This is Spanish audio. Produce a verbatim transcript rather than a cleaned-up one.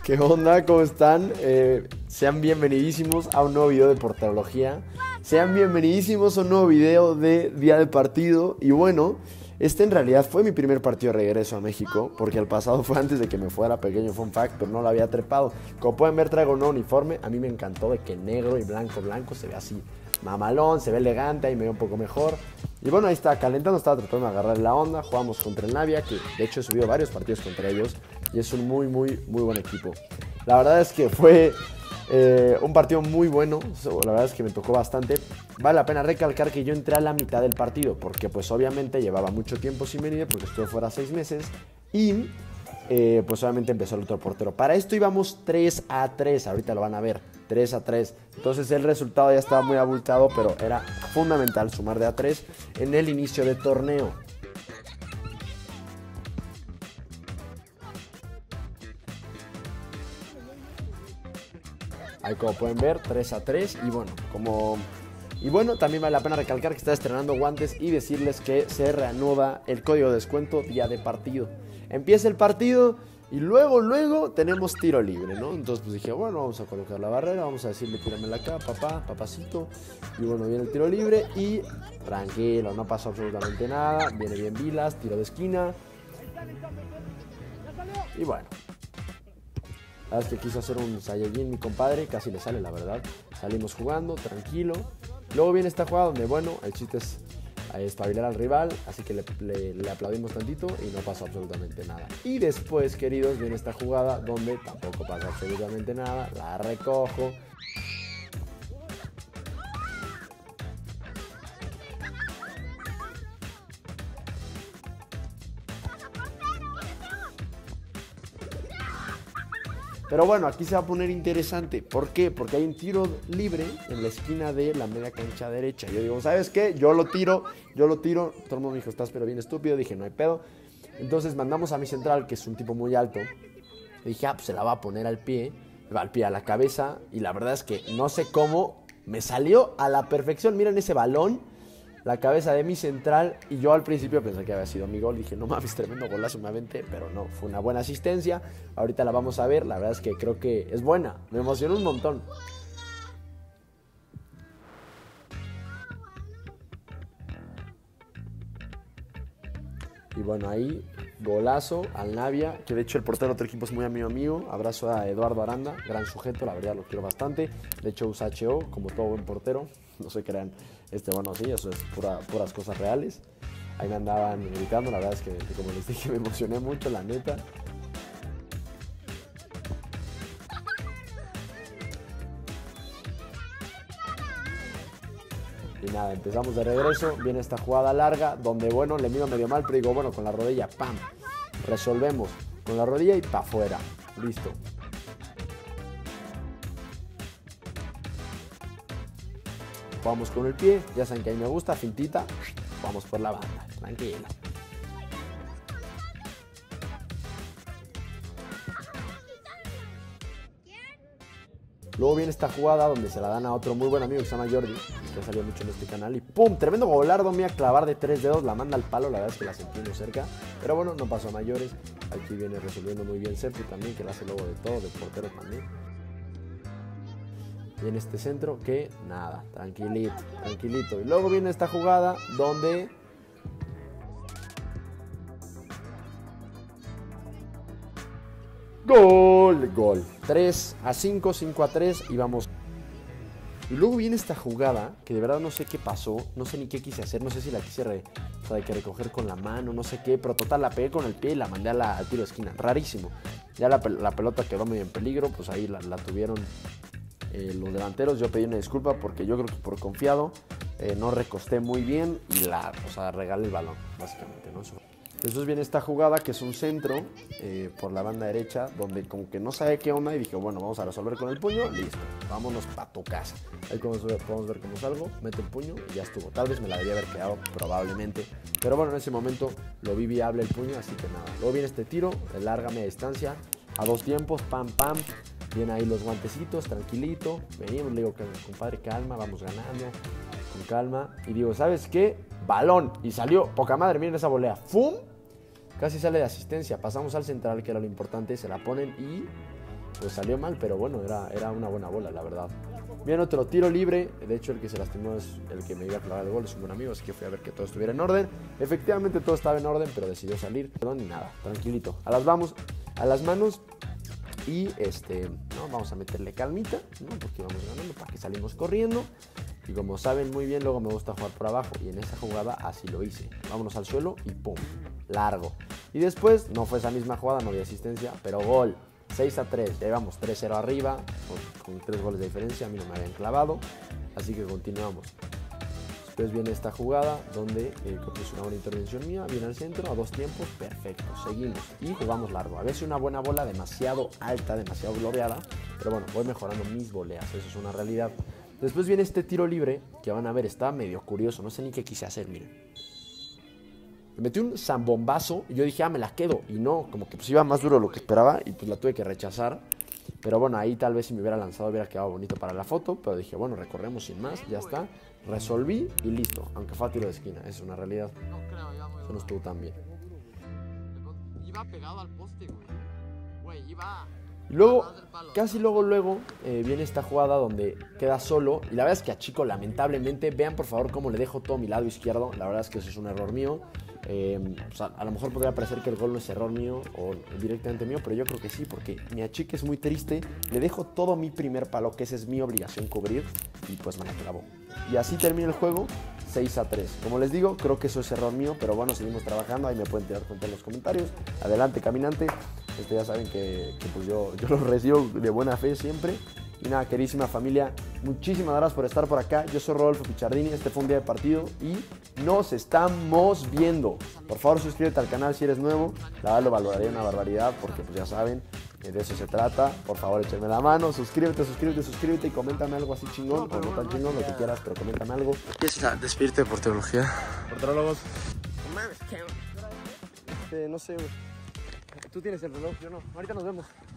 ¿Qué onda? ¿Cómo están? Eh, sean bienvenidísimos a un nuevo video de porterología. Sean bienvenidísimos a un nuevo video de día de partido. Y bueno, este en realidad fue mi primer partido de regreso a México, porque el pasado fue antes de que me fuera, pequeño fun fact, pero no lo había trepado. Como pueden ver, traigo un nuevo uniforme. A mí me encantó de que negro y blanco, blanco se ve así mamalón, se ve elegante, ahí me ve un poco mejor. Y bueno, ahí está calentando, estaba tratando de agarrar la onda. Jugamos contra el Navia, que de hecho he subido varios partidos contra ellos. Y es un muy, muy, muy buen equipo. La verdad es que fue eh, un partido muy bueno. La verdad es que me tocó bastante. Vale la pena recalcar que yo entré a la mitad del partido, porque pues obviamente llevaba mucho tiempo sin venir, porque estuve fuera seis meses. Y eh, pues obviamente empezó el otro portero. Para esto íbamos tres a tres, ahorita lo van a ver. tres a tres. Entonces el resultado ya estaba muy abultado, pero era fundamental sumar de a tres en el inicio de torneo. Ahí como pueden ver, tres a tres. Y bueno, como... Y bueno, también vale la pena recalcar que está estrenando guantes y decirles que se reanuda el código de descuento día de partido. Empieza el partido y luego, luego tenemos tiro libre, ¿no? Entonces pues dije, bueno, vamos a colocar la barrera, vamos a decirle tíramela acá, papá, papacito. Y bueno, viene el tiro libre y tranquilo, no pasó absolutamente nada. Viene bien Vilas, tiro de esquina. Y bueno, la verdad es que quiso hacer un Saiyajin mi compadre, casi le sale la verdad. Salimos jugando, tranquilo. Luego viene esta jugada donde, bueno, el chiste es espabilar al rival, así que le, le, le aplaudimos tantito y no pasó absolutamente nada. Y después, queridos, viene esta jugada donde tampoco pasa absolutamente nada. La recojo. Pero bueno, aquí se va a poner interesante. ¿Por qué? Porque hay un tiro libre en la esquina de la media cancha derecha. Yo digo, ¿sabes qué? Yo lo tiro, yo lo tiro. Todo el mundo me dijo, estás pero bien estúpido. Dije, no hay pedo. Entonces mandamos a mi central, que es un tipo muy alto. Dije, ah, pues se la va a poner al pie. Al pie, a la cabeza. Y la verdad es que no sé cómo me salió a la perfección. Miren ese balón. La cabeza de mi central, y yo al principio pensé que había sido mi gol. Dije, no mames, tremendo golazo me aventé, pero no, fue una buena asistencia. Ahorita la vamos a ver, la verdad es que creo que es buena. Me emocionó un montón. Y bueno, ahí, golazo al Navia, que de hecho el portero de otro equipo es muy amigo mío. Abrazo a Eduardo Aranda, gran sujeto, la verdad lo quiero bastante. De hecho usa H O, como todo buen portero. No se crean, este, bueno, sí, eso es pura, puras cosas reales. Ahí me andaban gritando, la verdad es que, como les dije, me emocioné mucho, la neta. Y nada, empezamos de regreso, viene esta jugada larga, donde, bueno, le miro medio mal, pero digo, bueno, con la rodilla, ¡pam! Resolvemos, con la rodilla y pa' afuera, listo. Vamos con el pie, ya saben que a mí me gusta, fintita, vamos por la banda, tranquila. Luego viene esta jugada donde se la dan a otro muy buen amigo que se llama Jordi, que ha salido mucho en este canal, y ¡pum! Tremendo golardo, me iba a clavar de tres dedos, la manda al palo, la verdad es que la sentí muy cerca, pero bueno, no pasó a mayores. Aquí viene resolviendo muy bien Sepu también, que la hace luego de todo, de portero también. Viene este centro que nada, tranquilito, tranquilito. Y luego viene esta jugada donde gol, gol. tres a cinco, cinco a tres y vamos. Y luego viene esta jugada que de verdad no sé qué pasó, no sé ni qué quise hacer, no sé si la quise re, o sea, hay que recoger con la mano, no sé qué, pero total la pegué con el pie y la mandé a la, al tiro de esquina, rarísimo. Ya la, la pelota quedó medio en peligro, pues ahí la, la tuvieron eh, los delanteros. Yo pedí una disculpa porque yo creo que por confiado eh, no recosté muy bien y la, o sea, regalé el balón, básicamente, ¿no? Después viene esta jugada que es un centro eh, por la banda derecha, donde como que no sabe qué onda y dije, bueno, vamos a resolver con el puño, listo, vámonos pa' tu casa. Ahí podemos ver, podemos ver cómo salgo, meto el puño y ya estuvo. Tal vez me la debería haber quedado, probablemente, pero bueno, en ese momento lo vi viable el puño, así que nada. Luego viene este tiro de larga media distancia, a dos tiempos, pam, pam. Vienen ahí los guantecitos, tranquilito. Venimos, le digo, compadre, calma, vamos ganando, con calma. Y digo, ¿sabes qué? Balón. Y salió, poca madre, miren esa volea. ¡Fum! Casi sale de asistencia. Pasamos al central, que era lo importante. Se la ponen y pues salió mal, pero bueno, era, era una buena bola, la verdad. Bien, otro tiro libre. De hecho, el que se lastimó es el que me iba a clavar el gol, es un buen amigo, así que fui a ver que todo estuviera en orden. Efectivamente, todo estaba en orden, pero decidió salir. Perdón, ni nada, tranquilito. A las vamos, a las manos. Y este, no, vamos a meterle calmita, ¿no? Porque vamos ganando, para que salimos corriendo. Y como saben muy bien, luego me gusta jugar por abajo. Y en esa jugada así lo hice. Vámonos al suelo y pum, largo. Y después, no fue esa misma jugada, no había asistencia, pero gol. seis a tres, ya íbamos tres cero arriba, con, con tres goles de diferencia, a mí no me habían clavado, así que continuamos. Después viene esta jugada donde eh, es una buena intervención mía, viene al centro, a dos tiempos, perfecto, seguimos y jugamos largo. A veces una buena bola demasiado alta, demasiado gloriada, pero bueno, voy mejorando mis voleas, eso es una realidad. Después viene este tiro libre, que van a ver, está medio curioso, no sé ni qué quise hacer, miren. Me metí un zambombazo y yo dije, ah, me la quedo. Y no, como que pues iba más duro de lo que esperaba y pues la tuve que rechazar. Pero bueno, ahí tal vez si me hubiera lanzado hubiera quedado bonito para la foto. Pero dije, bueno, recorremos sin más, ya está. Resolví y listo. Aunque fue a tiro de esquina, es una realidad. No creo, iba muy Eso no estuvo tan bien. Iba pegado al poste, güey. Güey, iba... Y luego, casi luego, luego, eh, viene esta jugada donde queda solo. Y la verdad es que a Chico, lamentablemente, vean por favor cómo le dejo todo mi lado izquierdo. La verdad es que eso es un error mío. Eh, o sea, a lo mejor podría parecer que el gol no es error mío o directamente mío, pero yo creo que sí, porque mi achique es muy triste. Le dejo todo mi primer palo, que esa es mi obligación cubrir, y pues me la clavó. Y así termina el juego, seis a tres. Como les digo, creo que eso es error mío, pero bueno, seguimos trabajando. Ahí me pueden tirar cuenta en los comentarios. Adelante, caminante. Este, ya saben que, que pues yo, yo los recibo de buena fe siempre. Y nada, queridísima familia, muchísimas gracias por estar por acá. Yo soy Rodolfo Picciardini, este fue un día de partido y nos estamos viendo. Por favor, suscríbete al canal si eres nuevo. La verdad lo valoraría una barbaridad porque pues ya saben, de eso se trata. Por favor, échenme la mano, suscríbete, suscríbete, suscríbete y coméntame algo así chingón o no tan chingón, lo que quieras, pero coméntame algo. ¿Quieres despedirte por teología? Porterólogos. Este, no sé, güey. Tú tienes el reloj, yo no. Ahorita nos vemos.